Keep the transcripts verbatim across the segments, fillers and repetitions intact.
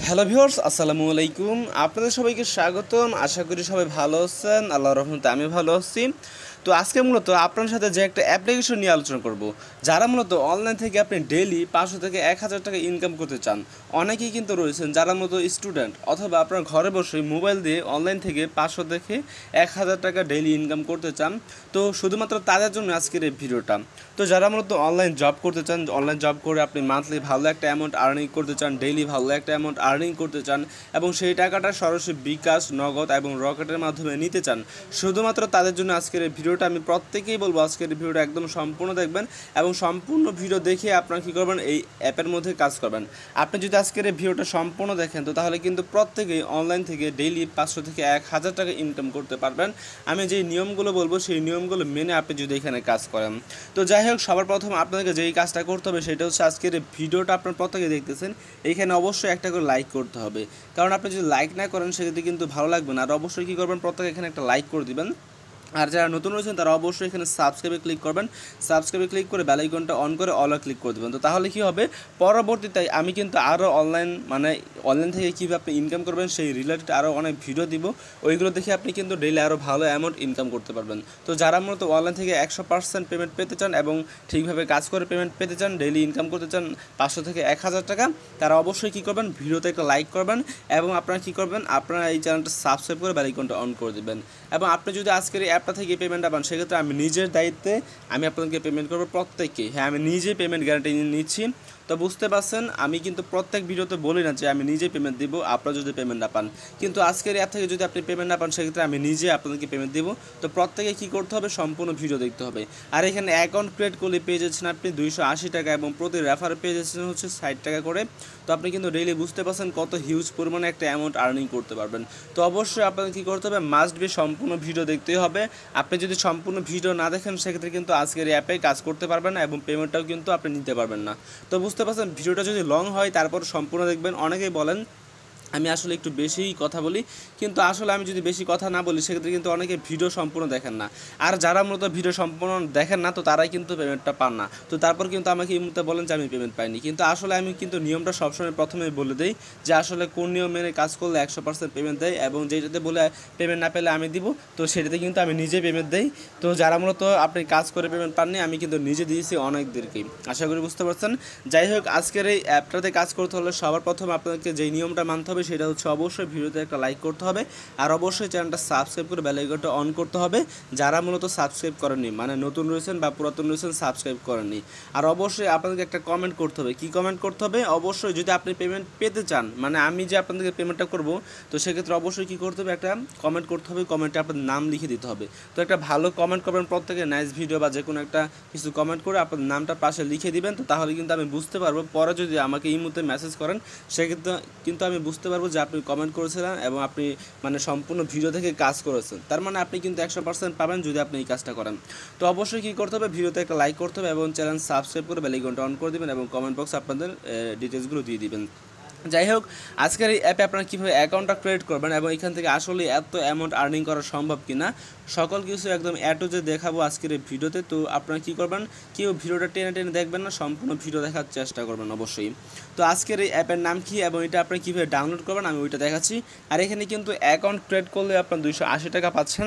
Hello viewers, আসসালামু আলাইকুম। আপনাদের সবাইকে স্বাগতম। আশা করি সবাই ভালো আছেন। আল্লাহর রহমতে আমি ভালো আছি। তো আজকে মূলত আপনার সাথে যে একটা অ্যাপ্লিকেশন নিয়ে আলোচনা করব, যারা মূলত অনলাইন থেকে আপনি ডেইলি পাঁচশো থেকে এক হাজার টাকা ইনকাম করতে চান। অনেকেই কিন্তু রয়েছেন যারা মূলত স্টুডেন্ট অথবা আপনার ঘরে বসে মোবাইল দিয়ে অনলাইন থেকে পাঁচশো থেকে এক হাজার টাকা ডেইলি ইনকাম করতে চান। তো শুধুমাত্র তাদের জন্য আজকের এই ভিডিওটা। তো যারা মূলত অনলাইন জব করতে চান, অনলাইন জব করে আপনি মান্থলি ভালো একটা অ্যামাউন্ট আর্নিং করতে চান, ডেইলি ভালো একটা অ্যামাউন্ট আর্নিং করতে চান এবং সেই টাকাটা সরাসরি বিকাশ, নগদ এবং রকেটের মাধ্যমে নিতে চান, শুধুমাত্র তাদের জন্য আজকের এই ভিডিওটা। আমি প্রত্যেকেই বলবো আজকের এই ভিডিওটা একদম সম্পূর্ণ দেখবেন এবং সম্পূর্ণ ভিডিও দেখে আপনারা কী করবেন, এই অ্যাপের মধ্যে কাজ করবেন। আপনি যদি আজকের এই ভিডিওটা সম্পূর্ণ দেখেন তো তাহলে কিন্তু প্রত্যেকেই অনলাইন থেকে ডেইলি পাঁচশো থেকে এক হাজার টাকা ইনকাম করতে পারবেন। আমি যেই নিয়মগুলো বলবো সেই নিয়মগুলো মেনে আপনি যদি এখানে কাজ করেন। তো যাই হোক, সবার প্রথম আপনাদেরকে যেই কাজটা করতে হবে সেটা হচ্ছে আজকের এই ভিডিওটা আপনার প্রত্যেকে দেখতেছেন, এইখানে অবশ্যই একটা করে লাইক করতে হবে। কারণ আপনি যদি লাইক না করেন সেক্ষেত্রে কিন্তু ভালো লাগবে না। আর অবশ্যই কী করবেন, প্রত্যেকে এখানে একটা লাইক করে দিবেন। আর যারা নতুন রয়েছেন তারা অবশ্যই এখানে সাবস্ক্রাইবে ক্লিক করবেন। সাবস্ক্রাইবে ক্লিক করে বেল আইকনটা অন করে অলে ক্লিক করে দেবেন। তো তাহলে কী হবে, পরবর্তীতে আমি কিন্তু আরও অনলাইন মানে অনলাইন থেকে কীভাবে আপনি ইনকাম করবেন সেই রিলেটেড আরও অনেক ভিডিও দিব, ওইগুলো দেখে আপনি কিন্তু ডেইলি আরও ভালো অ্যামাউন্ট ইনকাম করতে পারবেন। তো যারা মূলত অনলাইন থেকে একশো পার্সেন্ট পেমেন্ট পেতে চান এবং ঠিকভাবে কাজ করে পেমেন্ট পেতে চান, ডেইলি ইনকাম করতে চান পাঁচশো থেকে এক হাজার টাকা, তারা অবশ্যই কী করবেন, ভিডিওতে একটা লাইক করবেন এবং আপনারা কী করবেন, আপনারা এই চ্যানেলটা সাবস্ক্রাইব করে বেল আইকনটা অন করে দেবেন। এবং আপনি যদি আজকের এই অ্যাপটা থেকে পেমেন্টটা পান সেক্ষেত্রে আমি নিজের দায়িত্বে আমি আপনাদেরকে পেমেন্ট করবো প্রত্যেককে। হ্যাঁ, আমি নিজেই পেমেন্ট গ্যারান্টি নিচ্ছি। তো বুঝতে পারছেন, আমি কিন্তু প্রত্যেক ভিডিওতে বলি না যে আমি নিজে পেমেন্ট দিব আপনারা যদি পেমেন্ট না পান, কিন্তু আজকের অ্যাপ থেকে যদি আপনি পেমেন্ট না পান সেক্ষেত্রে আমি নিজে আপনাদেরকে পেমেন্ট দেবো। তো প্রত্যেকে কী করতে হবে, সম্পূর্ণ ভিডিও দেখতে হবে। আর এখানে অ্যাকাউন্ট ক্রিয়েট করলে পেয়ে যাচ্ছেন আপনি দুইশো আশি টাকা এবং প্রতি রেফারে পেয়ে যাচ্ছেন হচ্ছে ষাট টাকা করে। তো আপনি কিন্তু ডেইলি বুঝতে পারছেন কত হিউজ পরিমাণে একটা অ্যামাউন্ট আর্নিং করতে পারবেন। তো অবশ্যই আপনাদের কী করতে হবে, মাস্ট বি সম্পূর্ণ ভিডিও দেখতেই হবে। আপনি যদি সম্পূর্ণ ভিডিও না দেখেন সেক্ষেত্রে কিন্তু আজকের অ্যাপে কাজ করতে পারবেন না এবং পেমেন্টটাও কিন্তু আপনি নিতে পারবেন না। তো বুঝতে পারছেন, ভিডিওটা যদি লং হয় তারপর সম্পূর্ণ দেখবেন। অনেকেই বলেন আমি আসলে একটু বেশিই কথা বলি, কিন্তু আসলে আমি যদি বেশি কথা না বলি সেক্ষেত্রে কিন্তু অনেকে ভিডিও সম্পূর্ণ দেখেন না। আর যারা মূলত ভিডিও সম্পূর্ণ দেখেন না তো তারাই কিন্তু পেমেন্টটা পান না। তো তারপর কিন্তু আমাকে এই মুহূর্তে বলেন যে আমি পেমেন্ট পাইনি, কিন্তু আসলে আমি কিন্তু নিয়মটা সবসময় প্রথমে বলে দিই যে আসলে কোন নিয়ম মেনে কাজ করলে একশো পার্সেন্ট পেমেন্ট দেয় এবং যেটাতে বলে পেমেন্ট না পেলে আমি দিব, তো সেটাতে কিন্তু আমি নিজে পেমেন্ট দেই। তো যারা মূলত আপনি কাজ করে পেমেন্ট পাননি আমি কিন্তু নিজে দিয়েছি অনেকদেরকেই, আশা করি বুঝতে পারছেন। যাই হোক, আজকের এই অ্যাপটাতে কাজ করতে হলে সবার প্রথমে আপনাদেরকে যেই নিয়মটা মানতে হবে সেটা হচ্ছে অবশ্যই ভিডিওতে একটা লাইক করতে হবে আর অবশ্যই চ্যানেলটা সাবস্ক্রাইব করে বেল আইকনটা অন করতে হবে। যারা মূলত সাবস্ক্রাইব করেননি, মানে নতুন রয়েছেন বা পুরাতন রয়েছেন, সাবস্ক্রাইব করেননি। আর অবশ্যই আপনাদেরকে একটা কমেন্ট করতে হবে। কি কমেন্ট করতে হবে, অবশ্যই যদি আপনি পেমেন্ট পেতে চান, মানে আমি যে আপনাদেরকে পেমেন্টটা করব, তো সেক্ষেত্রে অবশ্যই কী করতে হবে, একটা কমেন্ট করতে হবে। কমেন্টে আপনার নাম লিখে দিতে হবে। তো একটা ভালো কমেন্ট করবেন প্রত্যেকে, নাইস ভিডিও বা যে কোনো একটা কিছু কমেন্ট করে আপনার নামটা পাশে লিখে দিবেন। তো তাহলে কিন্তু আমি বুঝতে পারবো, পরে যদি আমাকে এই মুহূর্তে মেসেজ করেন সেক্ষেত্রে কিন্তু আমি বুঝতে পারবো যে আপনি কমেন্ট করেছিলেন এবং আপনি মানে সম্পূর্ণ ভিডিও থেকে কাজ করেছেন। তার মানে আপনি কিন্তু একশো পার্সেন্ট পাবেন যদি আপনি এই কাজটা করেন। তো অবশ্যই কী করতে হবে, ভিডিওতে একটা লাইক করতে হবে এবং চ্যানেল সাবস্ক্রাইব করে বেল আইকনটা অন করে দেবেন এবং কমেন্ট বক্সে আপনাদের ডিটেলসগুলো দিয়ে দিবেন। যাই হোক, আজকের এই অ্যাপে আপনারা কীভাবে অ্যাকাউন্টটা ক্রিয়েট করবেন এবং এখান থেকে আসলে এত অ্যামাউন্ট আর্নিং করা সম্ভব কিনা সকল কিছু একদম এ টু জেড দেখাবো আজকের এই ভিডিওতে। তো আপনারা কী করবেন, কেউ ভিডিওটা টেনে টেনে দেখবেন না, সম্পূর্ণ ভিডিও দেখার চেষ্টা করবেন অবশ্যই। তো আজকের এই অ্যাপের নাম কী এবং এটা আপনি কীভাবে ডাউনলোড করবেন আমি ওইটা দেখাচ্ছি। আর এখানে কিন্তু অ্যাকাউন্ট ক্রিয়েট করলে আপনার দুইশো আশি টাকা পাচ্ছেন।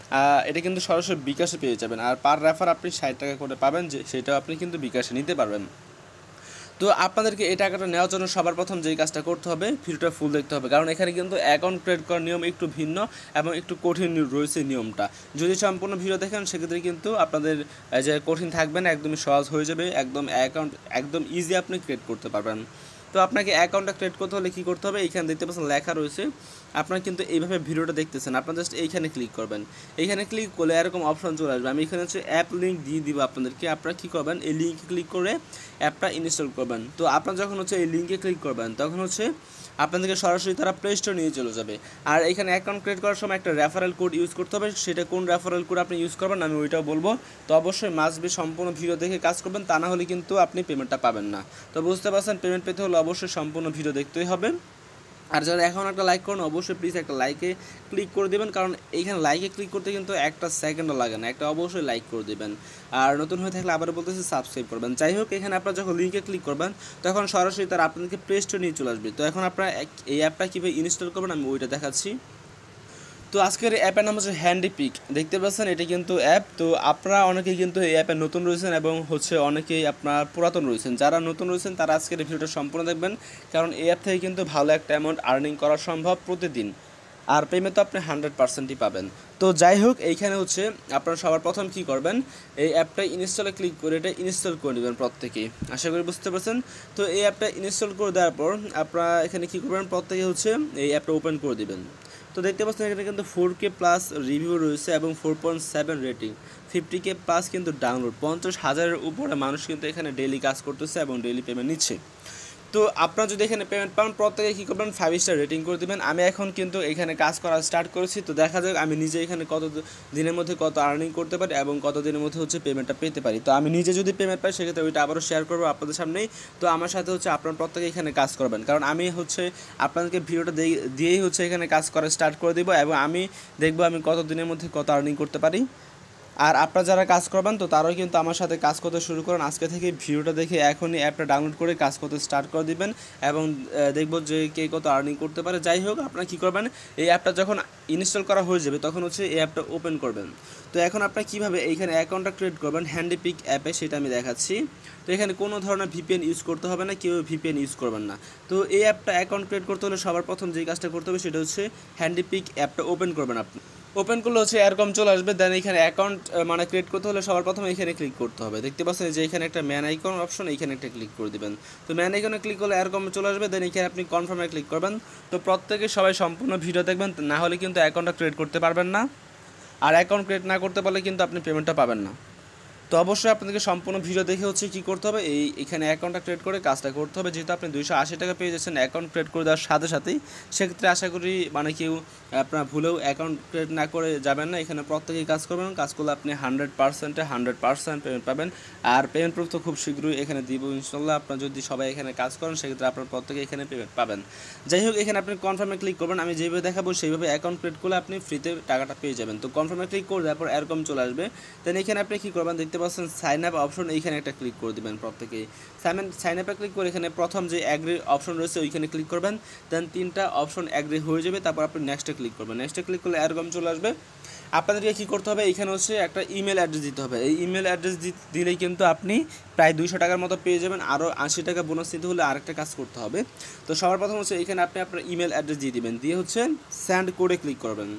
এটা কিন্তু সরাসরি বিকাশে পেয়ে যাবেন আর পার রেফার আপনি ষাট টাকা করে পাবেন, যে সেটাও আপনি কিন্তু বিকাশে নিতে পারবেন। তো আপনাদেরকে এই টাকাটা নেওয়ার জন্য সবার প্রথম যেই কাজটা করতে হবে, ভিডিওটা ফুল দেখতে হবে, কারণ এখানে কিন্তু অ্যাকাউন্ট ক্রিয়েট করার নিয়ম একটু ভিন্ন এবং একটু কঠিন রয়েছে নিয়মটা। যদি সম্পূর্ণ ভিডিও দেখেন সেক্ষেত্রে কিন্তু আপনাদের যে কঠিন থাকবে না, একদমই সহজ হয়ে যাবে, একদম অ্যাকাউন্ট একদম ইজি আপনি ক্রিয়েট করতে পারবেন। তো আপনাকে অ্যাকাউন্টটা ক্রিয়েট করতে হলে কী করতে হবে, এইখানে দেখতে পাচ্ছেন লেখা রয়েছে, আপনারা কিন্তু এইভাবে ভিডিওটা দেখতেছেন, আপনারা জাস্ট এইখানে ক্লিক করবেন। এইখানে ক্লিক করলে এরকম অপশন চলে আসবে। আমি এখানে হচ্ছে অ্যাপ লিঙ্ক দিয়ে দিব আপনাদেরকে, আপনারা কী করবেন, এই লিঙ্কে ক্লিক করে অ্যাপটা ইনস্টল করবেন। তো আপনারা যখন হচ্ছে এই লিঙ্কে ক্লিক করবেন তখন হচ্ছে আপনাদেরকে সরাসরি তারা প্লে স্টোর নিয়ে চলে যাবে। আর এখানে অ্যাকাউন্ট ক্রিয়েট করার সময় একটা রেফারেল কোড ইউজ করতে হবে, সেটা কোন রেফারেল কোড আপনি ইউজ করবেন আমি ওইটাও বলবো। তো অবশ্যই মাস্ট বি সম্পূর্ণ ভিডিও দেখে কাজ করবেন, তা না হলে কিন্তু আপনি পেমেন্টটা পাবেন না। তো বুঝতে পারছেন, পেমেন্ট পেতে হলে অবশ্যই সম্পূর্ণ ভিডিও দেখতেই হবে। আর যারা এখন একটা লাইক করুন অবশ্যই প্লিজ একটা লাইকে ক্লিক করে দেবেন, কারণ এইখানে লাইকে ক্লিক করতে কিন্তু একটা সেকেন্ডও লাগে না, একটা অবশ্যই লাইক করে দেবেন। আর নতুন হয়ে থাকলে আবার বলতেছি সাবস্ক্রাইব করবেন। যাই হোক, এখানে আপনারা যখন লিঙ্কে ক্লিক করবেন তখন সরাসরি তারা আপনাদেরকে প্লে স্টোরে নিয়ে চলে আসবে। তো এখন আপনারা এই অ্যাপটা কীভাবে ইনস্টল করবেন আমি ওইটা দেখাচ্ছি। তো আজকের অ্যাপের নাম হচ্ছে হ্যান্ডিপিক, দেখতে পাচ্ছেন এটা কিন্তু অ্যাপ। তো আপনারা অনেকেই কিন্তু এই অ্যাপে নতুন রয়েছেন এবং হচ্ছে অনেকেই আপনার পুরাতন রয়েছেন। যারা নতুন রয়েছেন তারা আজকের ভিডিওটা সম্পূর্ণ দেখবেন, কারণ এই অ্যাপ থেকে কিন্তু ভালো একটা অ্যামাউন্ট আর্নিং করা সম্ভব প্রতিদিন, আর পেমেন্ট তো আপনি হান্ড্রেড পার্সেন্টই পাবেন। তো যাই হোক, এইখানে হচ্ছে আপনারা সবার প্রথম কী করবেন, এই অ্যাপটা ইনস্টলে ক্লিক করে এটা ইনস্টল করে নেবেন প্রত্যেকেই, আশা করি বুঝতে পারছেন। তো এই অ্যাপটা ইনস্টল করে দেওয়ার পর আপনারা এখানে কী করবেন, প্রত্যেকে হচ্ছে এই অ্যাপটা ওপেন করে দেবেন। তো দেখতে পাচ্ছেন এখানে কিন্তু ফোর কে প্লাস রিভিউ রয়েছে এবং four point seven rating, fifty K plus কিন্তু ডাউনলোড, পঞ্চাশ হাজারের উপরে মানুষ কিন্তু এখানে ডেইলি কাজ করতেছে এবং ডেইলি পেমেন্ট নিচ্ছে। তো আপনারা যদি এখানে পেমেন্ট পান প্রত্যেকে কী করবেন, ফাইভ স্টার রেটিং করে দেবেন। আমি এখন কিন্তু এখানে কাজ করা স্টার্ট করেছি, তো দেখা যাক আমি নিজে এখানে কত দিনের মধ্যে কত আর্নিং করতে পারি এবং কত দিনের মধ্যে হচ্ছে পেমেন্টটা পেতে পারি। তো আমি নিজে যদি পেমেন্ট পাই সেক্ষেত্রে ওইটা আবারও শেয়ার করবো আপনাদের সামনেই। তো আমার সাথে হচ্ছে আপনারা প্রত্যেকে এখানে কাজ করবেন, কারণ আমি হচ্ছে আপনাদেরকে ভিডিওটা দিয়েই হচ্ছে এখানে কাজ করা স্টার্ট করে দেবো এবং আমি দেখবো আমি কত দিনের মধ্যে কত আর্নিং করতে পারি। আর আপনারা যারা কাজ করবেন তো তারাও কিন্তু আমার সাথে কাজ করতে শুরু করেন, আজকে থেকে ভিডিওটা দেখে এখনই অ্যাপটা ডাউনলোড করে কাজ করতে স্টার্ট করে দিবেন এবং দেখব যে কে কত আর্নিং করতে পারে। যাই হোক, আপনারা কী করবেন, এই অ্যাপটা যখন ইনস্টল করা হয়ে যাবে তখন হচ্ছে এই অ্যাপটা ওপেন করবেন। তো এখন আপনারা কীভাবে এইখানে অ্যাকাউন্টটা ক্রিয়েট করবেন হ্যান্ডিপিক অ্যাপে সেটা আমি দেখাচ্ছি। তো এখানে কোনো ধরনের ভিপিএন ইউজ করতে হবে না, কেউ ভিপিএন ইউজ করবেন না। তো এই অ্যাপটা অ্যাকাউন্ট ক্রিয়েট করতে হলে সবার প্রথম যে কাজটা করতে হবে সেটা হচ্ছে হ্যান্ডিপিক অ্যাপটা ওপেন করবেন। আপনি ওপেন করলে হচ্ছে এরকম চলে আসবে। দেন এখানে অ্যাকাউন্ট মানে ক্রিয়েট করতে হলে সবার প্রথমে এখানে ক্লিক করতে হবে। দেখতে পাচ্ছেন যে এখানে একটা ম্যান আইকন অপশন, এইখানে একটা ক্লিক করে দিবেন। তো ম্যান আইকনে ক্লিক করলে এরকম চলে আসবে। দেন এখানে আপনি কনফার্মে ক্লিক করবেন। তো প্রত্যেকে সবাই সম্পূর্ণ ভিডিও দেখবেন, না হলে কিন্তু অ্যাকাউন্টটা ক্রিয়েট করতে পারবেন না, আর অ্যাকাউন্ট ক্রিয়েট না করতে পারলে কিন্তু আপনি পেমেন্টটা পাবেন না। তো অবশ্যই আপনাদেরকে সম্পূর্ণ ভিডিও দেখে হচ্ছে কী করতে হবে, এই এখানে অ্যাকাউন্টটা ক্রিয়েট করে কাজটা করতে হবে। যেহেতু আপনি দুইশো আশি টাকা পেয়ে যাচ্ছেন অ্যাকাউন্ট ক্রিয়েট করে দেওয়ার সাথে সাথেই, সেক্ষেত্রে আশা করি মানে কেউ আপনার ভুলেও অ্যাকাউন্ট ক্রিয়েট না করে যাবেন না। এখানে প্রত্যেকেই কাজ করবেন, কাজ করলে আপনি হান্ড্রেড পার্সেন্টে হান্ড্রেড পার্সেন্ট পেমেন্ট পাবেন। আর পেমেন্ট প্রুফ তো খুব শীঘ্রই এখানে দিব ইনশাল্লাহ। আপনার যদি সবাই এখানে কাজ করেন সেক্ষেত্রে আপনার প্রত্যেকে এখানে পেমেন্ট পাবেন। যাই হোক, এখানে আপনি কনফার্মে ক্লিক করবেন। আমি যেভাবে দেখাবো সেইভাবে অ্যাকাউন্ট ক্রিয়েট করলে আপনি ফ্রিতে টাকাটা পেয়ে যাবেন। তো কনফার্মে ক্লিক করে তারপর এরকম চলে আসবে। দেন এখানে আপনি কী করবেন, দেখতে পাচ্ছেন সাইন আপ অপশন, এইখানে একটা ক্লিক করে দেবেন প্রত্যেকেই। সাইন সাইন আপে ক্লিক করে এখানে প্রথম যে অ্যাগ্রি অপশন রয়েছে ওইখানে ক্লিক করবেন। দেন তিনটা অপশন অ্যাগ্রি হয়ে যাবে, তারপর আপনি নেক্সটে ক্লিক করবেন। নেক্সটে ক্লিক করলে এরকম চলে আসবে। আপনাদেরকে কী করতে হবে, এখানে হচ্ছে একটা ইমেল অ্যাড্রেস দিতে হবে। এই ইমেল অ্যাড্রেস দিলেই কিন্তু আপনি প্রায় দুইশো টাকার মতো পেয়ে যাবেন। আরও আশি টাকা বোনাস দিতে হলে আরেকটা কাজ করতে হবে। তো সবার প্রথম হচ্ছে এখানে আপনি আপনার ইমেল অ্যাড্রেস দিয়ে দিবেন, দিয়ে হচ্ছে সেন্ড কোডে ক্লিক করবেন।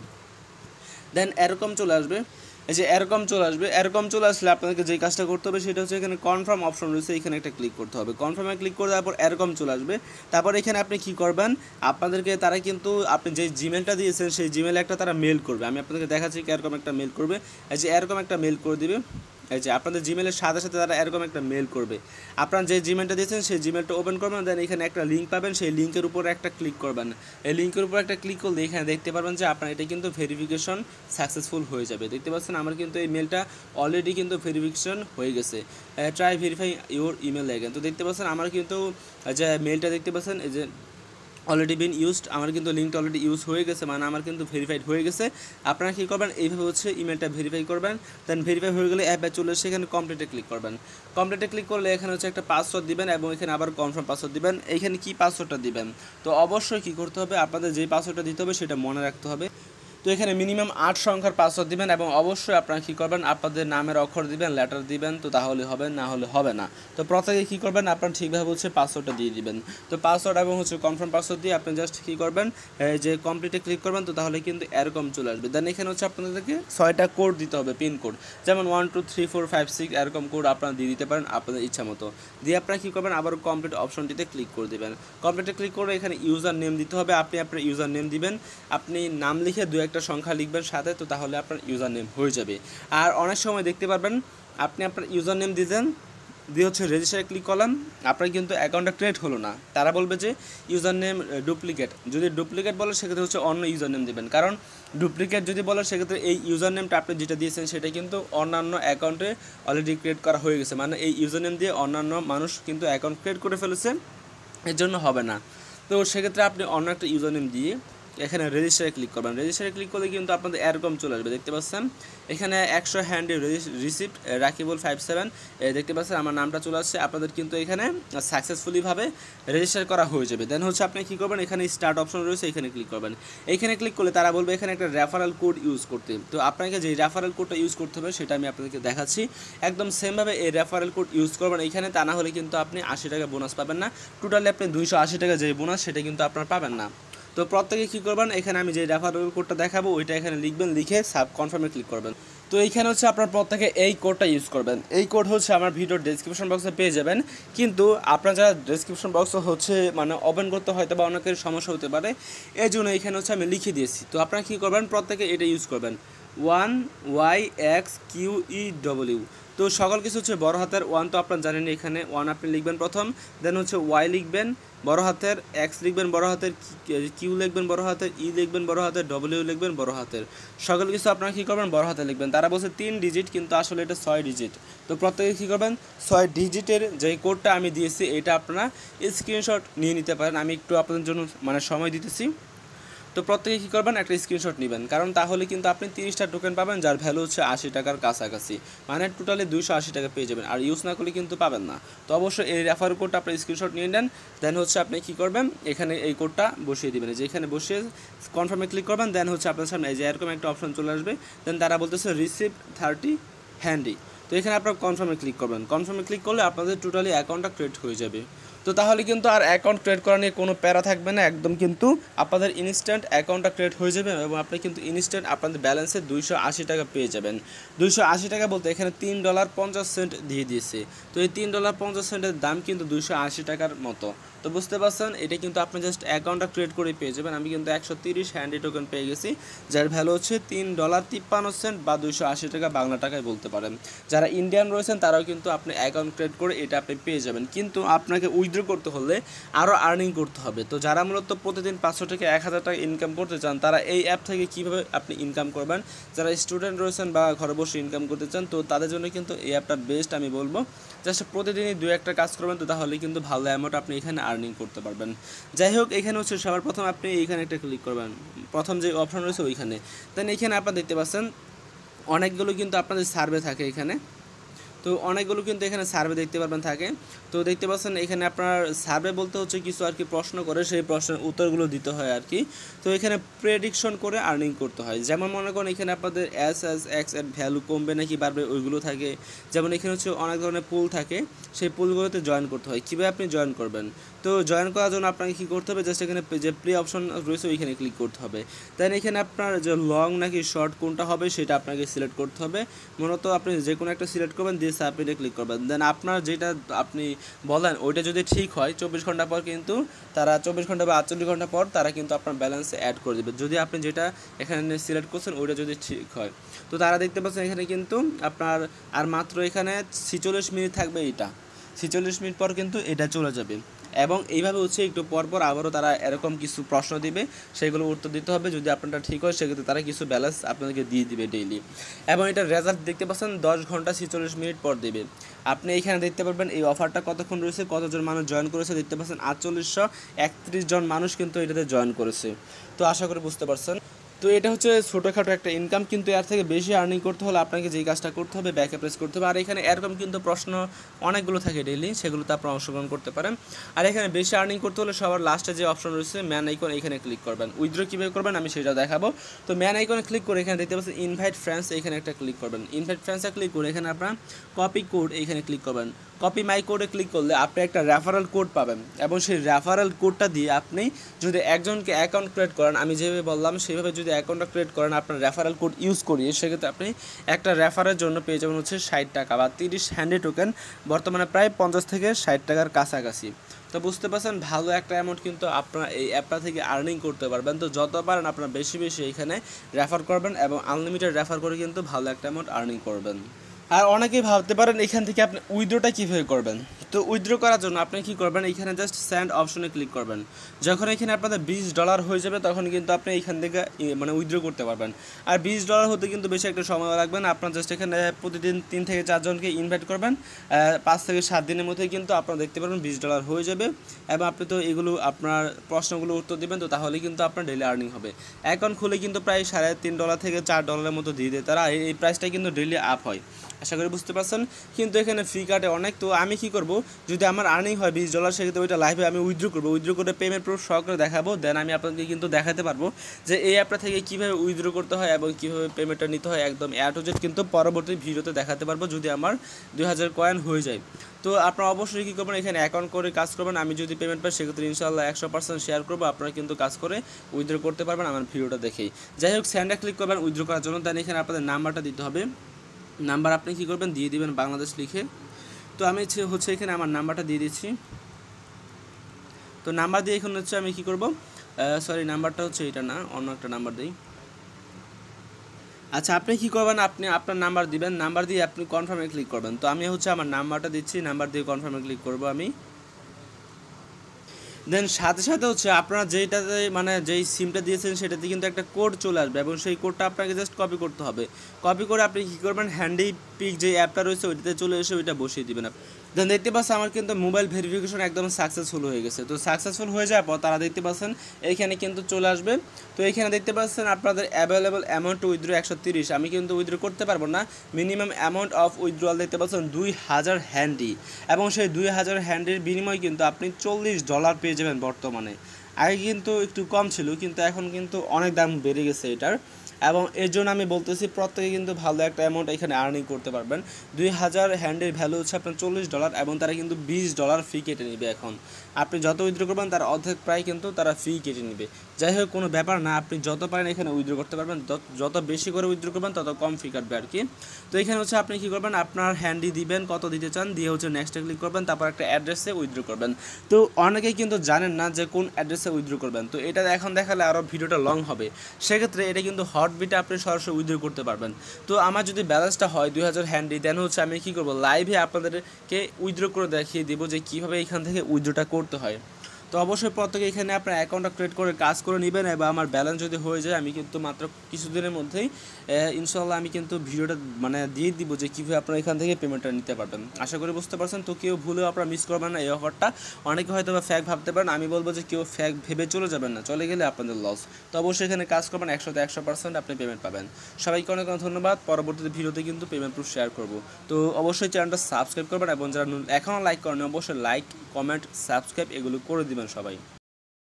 দেন এরকম চলে আসবে, এই যে এরকম চলে আসবে। এরকম চলে আসলে আপনাদেরকে যে কাজটা করতে হবে সেটা হচ্ছে এখানে কনফার্ম অপশন রয়েছে, এখানে একটা ক্লিক করতে হবে। কনফার্মে ক্লিক করে দেওয়ার পর এরকম চলে আসবে। তারপর এখানে আপনি কী করবেন, আপনাদেরকে তারা কিন্তু আপনি যে জিমেলটা দিয়েছেন সেই জিমেলে একটা তারা মেল করবে। আমি আপনাদেরকে দেখাচ্ছি এরকম একটা মেল করবে, এই যে এরকম একটা মেল করে দিবে। এই যে আপনাদের জিমেলের সাথে সাথে তারা এরকম একটা মেল করবে। আপনার যে জিমেলটা দিয়েছেন সেই জিমেলটা ওপেন করবেন। দেন এখানে একটা লিঙ্ক পাবেন, সেই লিঙ্কের উপরে একটা ক্লিক করবেন। এই লিঙ্কের উপর একটা ক্লিক করলে এখানে দেখতে পারবেন যে আপনার এটা কিন্তু ভেরিফিকেশন সাকসেসফুল হয়ে যাবে। দেখতে পাচ্ছেন আমার কিন্তু এই মেলটা অলরেডি কিন্তু ভেরিফিকেশন হয়ে গেছে। Try verify your email again. তো দেখতে পাচ্ছেন আমার কিন্তু যে মেলটা দেখতে পাচ্ছেন এই যে অলরেডি বিন ইউজড, আমার কিন্তু লিঙ্কটা অলরেডি ইউজ হয়ে গেছে, মানে আমার কিন্তু ভেরিফাইড হয়ে গেছে। আপনারা কী করবেন, এইভাবে হচ্ছে ইমেলটা ভেরিফাই করবেন। দেন ভেরিফাই হয়ে গেলে অ্যাপে চলে এসে এখানে কমপ্লিটে ক্লিক করবেন। কমপ্লিটে ক্লিক করলে এখানে হচ্ছে একটা পাসওয়ার্ড দিবেন এবং এখানে আবার কনফার্ম পাসওয়ার্ড দিবেন। এইখানে কী পাসওয়ার্ডটা দিবেন, তো অবশ্যই কী করতে হবে, আপনাদের যেই পাসওয়ার্ডটা দিতে হবে সেটা মনে রাখতে হবে। তো এখানে মিনিমাম আট সংখ্যার পাসওয়ার্ড দিবেন এবং অবশ্যই আপনারা কী করবেন, আপনাদের নামের অক্ষর দিবেন, লেটার দিবেন, তো তাহলে হবে, না হলে হবে না। তো প্রত্যেকে কী করবেন, আপনারা ঠিকভাবে হচ্ছে পাসওয়ার্ডটা দিয়ে দিবেন। তো পাসওয়ার্ড এবং হচ্ছে কনফার্ম পাসওয়ার্ড দিয়ে আপনি জাস্ট কী করবেন, যে কমপ্লিটে ক্লিক করবেন। তো তাহলে কিন্তু এরকম চলে আসবে। দেন এখানে হচ্ছে আপনাদেরকে ছয়টা কোড দিতে হবে, পিন কোড, যেমন one two three four five six এরকম কোড আপনারা দিয়ে দিতে পারেন আপনাদের ইচ্ছা মতো। দিয়ে আপনারা কী করবেন, আবার কমপ্লিট অপশনটিতে ক্লিক করে দেবেন। কমপ্লিটে ক্লিক করে এখানে ইউজার নেম দিতে হবে, আপনি আপনার ইউজার নেম দিবেন। আপনি নাম লিখে দু একটা সংখ্যা লিখবেন সাথে, তো তাহলে আপনার ইউজার নেম হয়ে যাবে। আর অনেক সময় দেখতে পারবেন আপনি আপনার ইউজার নেম দিয়েছেন, দিয়ে হচ্ছে রেজিস্টারে ক্লিক করলাম, আপনার কিন্তু অ্যাকাউন্টটা ক্রিয়েট হলো না। তারা বলবে যে ইউজার নেম ডুপ্লিকেট। যদি ডুপ্লিকেট বলে সেক্ষেত্রে হচ্ছে অন্য ইউজার নেম দেবেন, কারণ ডুপ্লিকেট যদি বলে সেক্ষেত্রে এই ইউজার নেমটা আপনি যেটা দিয়েছেন সেটা কিন্তু অন্যান্য অ্যাকাউন্টে অলরেডি ক্রিয়েট করা হয়ে গেছে, মানে এই ইউজার নেম দিয়ে অন্যান্য মানুষ কিন্তু অ্যাকাউন্ট ক্রিয়েট করে ফেলেছে, এর জন্য হবে না। তো সেক্ষেত্রে আপনি অন্য একটা ইউজার নেম দিয়ে এখানে রেজিস্টারে ক্লিক করবেন। রেজিস্টারে ক্লিক করলে কিন্তু আপনাদের এরকম চলে আসবে, দেখতে পাচ্ছেন এখানে একশো handy receipt Rakibul five seven দেখতে পাচ্ছেন আমার নামটা চলে আসছে। আপনাদের কিন্তু এখানে সাকসেসফুলিভাবে রেজিস্টার করা হয়ে যাবে। দেন হচ্ছে আপনি কী করবেন, এখানে স্টার্ট অপশন রয়েছে, এখানে ক্লিক করবেন। এইখানে ক্লিক করলে তারা বলবে এখানে একটা রেফারেল কোড ইউজ করতে। তো আপনাকে যে রেফারেল কোডটা ইউজ করতে হবে সেটা আমি আপনাদেরকে দেখাচ্ছি। একদম সেমভাবে এই রেফারেল কোড ইউজ করবেন এইখানে, তা না হলে কিন্তু আপনি আশি টাকা বোনাস পাবেন না। টোটালি আপনি দুইশো আশি টাকা যে বোনাস সেটা কিন্তু আপনার পাবেন না। তো প্রত্যেকে কী করবেন, এখানে আমি যে রেফারেল কোডটা দেখাবো ওইটা এখানে লিখবেন, লিখে সাব কনফার্মে ক্লিক করবেন। তো এইখানে হচ্ছে আপনার প্রত্যেকে এই কোডটা ইউজ করবেন। এই কোড হচ্ছে আমার ভিডিওর ডেসক্রিপশন বক্সে পেয়ে যাবেন, কিন্তু আপনার যারা ডেসক্রিপশন বক্স হচ্ছে মানে ওপেন করতে হয়তো বা অনেকের সমস্যা হতে পারে, এই জন্য এখানে হচ্ছে আমি লিখে দিয়েছি। তো আপনারা কী করবেন, প্রত্যেকে এটা ইউজ করবেন, one Y X Q E W. তো সকল কিছু হচ্ছে বড় হাতের, ওয়ান তো আপনার জানেন, এখানে ওয়ান আপনি লিখবেন প্রথম, দেন হচ্ছে ওয়াই লিখবেন বড় হাতের, এক্স লিখবেন বড় হাতের, কিউ লিখবেন বড় হাতের, ই লিখবেন বড় হাতের, ডব্লিউ লিখবেন বড় হাতের। সকল কিছু আপনারা কী করবেন, বড় হাতে লিখবেন। তারা বলছে তিন ডিজিট, কিন্তু আসলে এটা ছয় ডিজিট। তো প্রত্যেকে কী করবেন, ছয় ডিজিটের যে কোডটা আমি দিয়েছি এটা আপনারা স্ক্রিনশট নিয়ে নিতে পারেন। আমি একটু আপনাদের জন্য মানে সময় দিতেছি। তো প্রত্যেকে কী করবেন, একটা স্ক্রিনশট নেবেন, কারণ তাহলে কিন্তু আপনি তিরিশটা টোকেন পাবেন যার ভ্যালু হচ্ছে আশি টাকার কাছাকাছি, মানে টোটালি দুইশো আশি টাকা পেয়ে যাবেন। আর ইউজ না করলে কিন্তু পাবেন না। তো অবশ্যই এই রেফার কোডটা আপনি স্ক্রিনশট নিয়ে নেন। দেন হচ্ছে আপনি কী করবেন, এখানে এই কোডটা বসিয়ে দেবেন, যে এখানে বসিয়ে কনফার্মে ক্লিক করবেন। দেন হচ্ছে আপনার সামনে এই যে এরকম একটা অপশন চলে আসবে। দেন তারা বলতেছে রিসিভ থার্টি হ্যান্ডি। তো এখানে আপনার কনফার্মে ক্লিক করবেন। কনফার্মে ক্লিক করলে আপনাদের টোটালি অ্যাকাউন্টটা ক্রিয়েট হয়ে যাবে। তো তাহলে কিন্তু আর অ্যাকাউন্ট ক্রিয়েট করা নিয়ে কোনো প্যারা থাকবে না, একদম কিন্তু আপনাদের ইনস্ট্যান্ট অ্যাকাউন্টটা ক্রিয়েট হয়ে যাবে এবং আপনি কিন্তু ইনস্ট্যান্ট আপনাদের ব্যালেন্সে দুইশো আশি টাকা পেয়ে যাবেন। দুইশো আশি টাকা বলতে এখানে তিন ডলার পঞ্চাশ সেন্ট দিয়ে দিয়েছে। তো এই তিন ডলার পঞ্চাশ সেন্টের দাম কিন্তু দুইশো আশি টাকার মতো। তো বুঝতে পারছেন, এটা কিন্তু আপনি জাস্ট অ্যাকাউন্টটা ক্রিয়েট করে পেয়ে যাবেন। আমি কিন্তু একশো তিরিশ হ্যান্ডি টোকেন পেয়ে গেছি, যার ভ্যালু হচ্ছে তিন ডলার তিপ্পান্ন সেন্ট বা দুইশো আশি টাকা বাংলা টাকায় বলতে পারেন। যারা ইন্ডিয়ান রয়েছেন তারাও কিন্তু আপনি অ্যাকাউন্ট ক্রিয়েট করে এটা আপনি পেয়ে যাবেন, কিন্তু আপনাকে উইথড্র করতে হলে আরও আর্নিং করতে হবে। তো যারা মূলত প্রতিদিন পাঁচশো থেকে এক হাজার টাকা ইনকাম করতে চান তারা এই অ্যাপ থেকে কীভাবে আপনি ইনকাম করবেন, যারা স্টুডেন্ট রয়েছেন বা ঘরে বসে ইনকাম করতে চান তো তাদের জন্য কিন্তু এই অ্যাপটা বেস্ট আমি বলবো। জাস্ট প্রতিদিনই দু একটা কাজ করবেন, তো তাহলে কিন্তু ভালো অ্যামাউন্ট আপনি এখানে আর্নিং করতে পারবেন। যাই হোক, এখানে হচ্ছে সবার প্রথম আপনি এইখানে একটা ক্লিক করবেন, প্রথম যে অপশন রয়েছে ওইখানে। দেন এখানে আপনারা দেখতে পাচ্ছেন অনেকগুলো কিন্তু আপনাদের সার্ভে থাকে এখানে। তো অনেকগুলো কিন্তু এখানে সার্ভে দেখতে পারবেন থাকে। তো দেখতে পাচ্ছেন এখানে আপনার সার্ভে বলতে হচ্ছে কিছু আর কি প্রশ্ন করে, সেই প্রশ্নের উত্তরগুলো দিতে হয় আর কি। তো এখানে প্রেডিকশন করে আর্নিং করতে হয়। যেমন মনে করেন এখানে আপনাদের এস এস এক্স এর ভ্যালু কমবে নাকি বাড়বে ওইগুলো থাকে। যেমন এখানে হচ্ছে অনেক ধরনের পুল থাকে, সেই পুলগুলোতে জয়েন করতে হয়। কীভাবে আপনি জয়েন করবেন, তো জয়েন করার জন্য আপনাকে কী করতে হবে, জাস্ট এখানে যে প্লে অপশন রয়েছে ওইখানে ক্লিক করতে হবে। দেন এখানে আপনার যে লং নাকি শর্ট কোনটা হবে সেটা আপনাকে সিলেক্ট করতে হবে। মূলত আপনি যে কোনো একটা সিলেক্ট করবেন, দিয়ে সাবমিটে ক্লিক করবেন। দেন আপনার যেটা আপনি বলেন ওইটা যদি ঠিক হয় চব্বিশ ঘন্টা পর কিন্তু তারা চব্বিশ ঘন্টা বা আটচল্লিশ ঘন্টা পর তারা কিন্তু আপনার ব্যালেন্সে অ্যাড করে দেবে, যদি আপনি যেটা এখানে সিলেক্ট করছেন ওইটা যদি ঠিক হয়। তো তারা দেখতে পাচ্ছেন এখানে কিন্তু আপনার আর মাত্র এখানে ছিচল্লিশ মিনিট থাকবে, এইটা ছিচল্লিশ মিনিট পর কিন্তু এটা চলে যাবে। এবং এইভাবে হচ্ছে একটু পরপর আবারও তারা এরকম কিছু প্রশ্ন দিবে, সেগুলো উত্তর দিতে হবে। যদি আপনারটা ঠিক হয় সেক্ষেত্রে তারা কিছু ব্যালেন্স আপনাদেরকে দিয়ে দিবে ডেইলি। এবং এটার রেজাল্ট দেখতে পাচ্ছেন দশ ঘন্টা ছিচল্লিশ মিনিট পর দেবে। আপনি এখানে দেখতে পারবেন এই অফারটা কতক্ষণ রয়েছে, কতজন মানুষ জয়েন করেছে। দেখতে পাচ্ছেন আটচল্লিশশো একত্রিশ জন মানুষ কিন্তু এটাতে জয়েন করেছে। তো আশা করি বুঝতে পারছেন। তো এটা হচ্ছে ছোটোখাটো একটা ইনকাম, কিন্তু এর থেকে বেশি আর্নিং করতে হলে আপনাকে যেই কাজটা করতে হবে ব্যাকে প্রেস করতে হবে। আর এখানে এরকম কিন্তু প্রশ্ন অনেকগুলো থাকে ডেইলি, সেগুলোতে আপনারা অংশগ্রহণ করতে পারেন। আর এখানে বেশি আর্নিং করতে হলে সবার লাস্টে যে অপশন রয়েছে ম্যান আইকন, এখানে ক্লিক করবেন। উইথড্র কীভাবে করবেন আমি সেটা দেখাবো। তো ম্যান আইকনে ক্লিক করে এখানে দেখতে পাচ্ছেন ইনভাইট ফ্রেন্ডস, এখানে একটা ক্লিক করবেন। ইনভাইট ফ্রেন্ডসে ক্লিক করে এখানে আপনার কপি কোড এখানে ক্লিক করবেন। কপি মাই কোডে ক্লিক করলে আপনি একটা রেফারেল কোড পাবেন, এবং সেই রেফারেল কোডটা দিয়ে আপনি যদি একজনকে অ্যাকাউন্ট ক্রিয়েট করেন, আমি যেভাবে বললাম সেইভাবে যদি অ্যাকাউন্টটা ক্রিয়েট করেন আপনার রেফারেল কোড ইউজ করিয়ে, সেক্ষেত্রে আপনি একটা রেফারের জন্য পেয়ে যাবেন হচ্ছে ষাট টাকা বা তিরিশ হ্যান্ডি টোকেন, বর্তমানে প্রায় পঞ্চাশ থেকে ষাট টাকার কাছাকাছি। তো বুঝতে পারছেন ভালো একটা অ্যামাউন্ট কিন্তু আপনারা এই অ্যাপটা থেকে আর্নিং করতে পারবেন। তো যত পারেন আপনারা বেশি বেশি এখানে রেফার করবেন এবং আনলিমিটেড রেফার করে কিন্তু ভালো একটা অ্যামাউন্ট আর্নিং করবেন। আর অনেকেই ভাবতে পারেন এখান থেকে আপনি উইথড্রটা কীভাবে করবেন। তো উইথড্র করার জন্য আপনি কী করবেন, এইখানে জাস্ট সেন্ড অপশনে ক্লিক করবেন। যখন এখানে আপনাদের বিশ ডলার হয়ে যাবে তখন কিন্তু আপনি এইখান থেকে মানে উইথড্র করতে পারবেন। আর বিশ ডলার হতে কিন্তু বেশি একটা সময় লাগবে না। আপনার জাস্ট এখানে প্রতিদিন তিন থেকে চারজনকে ইনভাইট করবেন, পাঁচ থেকে সাত দিনের মধ্যে কিন্তু আপনারা দেখতে পারবেন বিশ ডলার হয়ে যাবে। এবং আপনি তো এগুলো আপনার প্রশ্নগুলো উত্তর দেবেন, তো তাহলে কিন্তু আপনার ডেলি আর্নিং হবে। অ্যাকাউন্ট খুলে কিন্তু প্রায় সাড়ে তিন ডলার থেকে চার ডলারের মতো দিয়ে দেয় তারা, এই প্রাইসটা কিন্তু ডেলি আপ হয়। আশা করি বুঝতে পারছেন। কিন্তু এখানে ফি কাটে অনেক। তো আমি কি করব, যদি আমার আর্নিং হয় বিশ ডলার সেক্ষেত্রে ওইটা লাইভে আমি উইথড্র করবো, উইথড্র করে পেমেন্ট প্রুফ সহকারে দেখাবো। দেন আমি আপনাকে কিন্তু দেখাতে পারবো যে এই অ্যাপটা থেকে কীভাবে উইথড্র করতে হয় এবং কীভাবে পেমেন্টটা নিতে হয়, একদম এ টু জেড কিন্তু পরবর্তী ভিডিওতে দেখাতে পারবো যদি আমার দুই হাজার কয়েন হয়ে যায়। তো আপনারা অবশ্যই কী করবেন, এখানে অ্যাকাউন্ট করে কাজ করবেন। আমি যদি পেমেন্ট পাই সেক্ষেত্রে ইনশাআল্লাহ একশো পার্সেন্ট শেয়ার করবো, আপনারা কিন্তু কাজ করে উইথড্র করতে পারবেন আমার ভিডিওটা দেখেই। যাই হোক, সেন্ডে ক্লিক করবেন উইথড্র করার জন্য। দেন এখানে আপনাদের নাম্বারটা দিতে হবে। নাম্বার আপনি কী করবেন, দিয়ে দিবেন বাংলাদেশ লিখে। তো আমি হচ্ছে এখানে আমার নাম্বারটা দিয়ে দিচ্ছি। তো নাম্বার দিয়ে এখন হচ্ছে আমি কী করব, সরি নাম্বারটা হচ্ছে এটা না, অন্য একটা নাম্বার দিই। আচ্ছা, আপনি কী করবেন, আপনি আপনার নাম্বার দিবেন, নাম্বার দিয়ে আপনি কনফার্মে ক্লিক করবেন। তো আমি হচ্ছে আমার নাম্বারটা দিচ্ছি, নাম্বার দিয়ে কনফার্মে ক্লিক করব আমি। দেন সাথে সাথে হচ্ছে আপনারা যেইটাতে মানে যেই সিমটা দিয়েছেন সেটাতে কিন্তু একটা কোড চলে আসবে এবং সেই কোডটা আপনাকে জাস্ট কপি করতে হবে। কপি করে আপনি কী করবেন, হ্যান্ডি পিক যে অ্যাপটা রয়েছে ওইটাতে চলে এসে ওইটা বসিয়ে দেবেন। দেন দেখতে পাচ্ছেন আমার কিন্তু মোবাইল ভেরিফিকেশন একদম সাকসেসফুল হয়ে গেছে। তো সাকসেসফুল হয়ে যাওয়ার পর তারা দেখতে পাচ্ছেন এইখানে কিন্তু চলে আসবে। তো এইখানে দেখতে পাচ্ছেন আপনাদের অ্যাভেলেবল অ্যামাউন্ট উইথড্র একশো তিরিশ। আমি কিন্তু উইথড্র করতে পারবো না। মিনিমাম অ্যামাউন্ট অফ উইথড্রয়াল দেখতে পাচ্ছেন দুই হাজার হ্যান্ডি, এবং সেই দুই হাজার হ্যান্ডির বিনিময়ে কিন্তু আপনি চল্লিশ ডলার পেয়ে যাবেন বর্তমানে। আগে কিন্তু একটু কম ছিল, কিন্তু এখন কিন্তু অনেক দাম বেড়ে গেছে এটার। এবং এর জন্য আমি বলতেছি প্রত্যেকে কিন্তু ভালো একটা অ্যামাউন্ট এখানে আর্নিং করতে পারবেন। দুই হাজার হ্যান্ডের ভ্যালু হচ্ছে আপনার চল্লিশ ডলার, এবং তারা কিন্তু বিশ ডলার ফি কেটে নেবে। এখন আপনি যত উইথড্র করবেন তার অর্ধেক প্রায় কিন্তু তারা ফি কেটে নেবে। যাই হোক, কোনো ব্যাপার না, আপনি যত পারেন এখানে উইথড্র করতে পারবেন। যত বেশি করে উইথড্র করবেন তত কম ফি কাটবে আর কি। তো এখানে হচ্ছে আপনি কী করবেন, আপনার হ্যান্ডি দিবেন কত দিতে চান, দিয়ে হচ্ছে নেক্সটে ক্লিক করবেন, তারপর একটা অ্যাড্রেসে উইথড্র করবেন। তো অনেকেই কিন্তু জানেন না যে কোন অ্যাড্রেসে উইথড্র করবেন। তো এটা এখন দেখালে আরও ভিডিওটা লং হবে, সেক্ষেত্রে এটা কিন্তু হটবিটে আপনি সরাসরি উইথড্র করতে পারবেন। তো আমার যদি ব্যালেন্সটা হয় দুই হাজার হ্যান্ডি, দেন হচ্ছে আমি কী করবো, লাইভে আপনাদেরকে উইথড্র করে দেখিয়ে দেবো যে কীভাবে এখান থেকে উইথড্রটা করতে হয়। তো অবশ্যই প্রত্যেকে এখানে আপনার অ্যাকাউন্টটা ক্রিয়েট করে কাজ করে নেবেন। এবং আমার ব্যালেন্স যদি হয়ে যায় আমি কিন্তু মাত্র কিছুদিনের মধ্যেই ইনশাল্লাহ আমি কিন্তু ভিডিওটা মানে দিয়ে দিব যে কীভাবে আপনারা এখান থেকে পেমেন্টটা নিতে পারবেন। আশা করি বুঝতে পারছেন। তো কেউ ভুলেও আপনারা মিস করবেন না এই অফারটা। অনেকে হয়তো বা ফ্যাক ভাবতে পারেন, আমি বলবো যে কেউ ফ্যাক ভেবে চলে যাবেন না, চলে গেলে আপনাদের লস। তো অবশ্যই এখানে কাজ করবেন, একশোতে একশো পার্সেন্ট আপনি পেমেন্ট পাবেন। সবাইকে অনেক অনেক ধন্যবাদ। পরবর্তীতে ভিডিওতে কিন্তু পেমেন্ট প্রুফ শেয়ার করবো। তো অবশ্যই চ্যানেলটা সাবস্ক্রাইব করবেন, এবং যারা এখনও লাইক করেন অবশ্যই লাইক, কমেন্ট, সাবস্ক্রাইব এগুলো করে দিবেন সবাই।